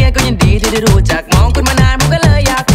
ก็ยินดีที่ได้รู้จักมองคุณมานานผมก็เลยอยาก